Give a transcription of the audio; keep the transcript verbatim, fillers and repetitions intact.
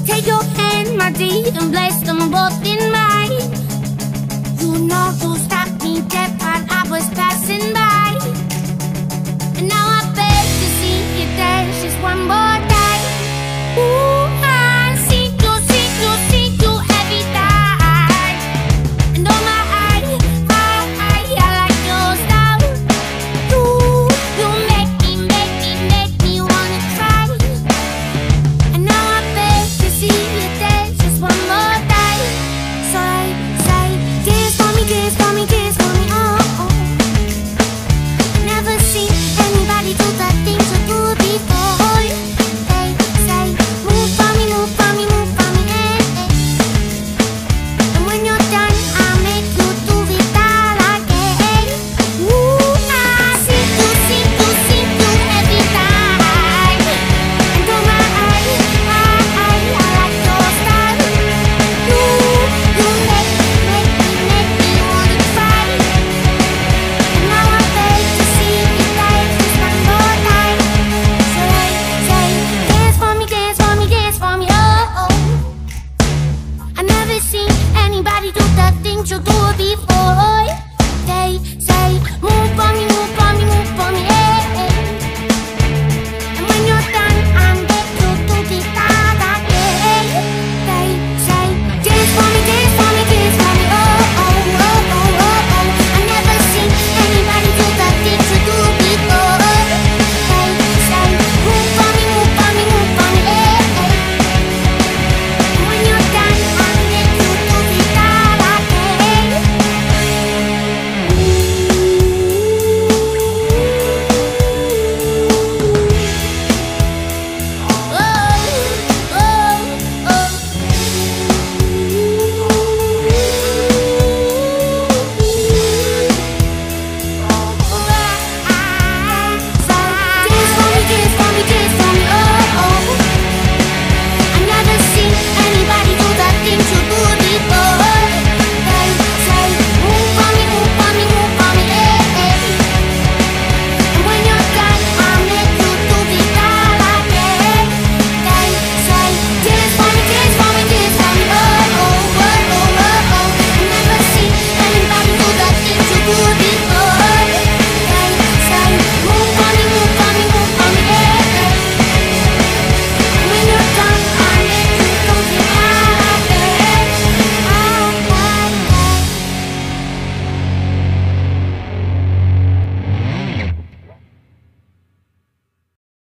Take your hand, my dear, and place them both in mine. You know you stopped me dead while I was passing by. And now I beg to see you dance just one more time.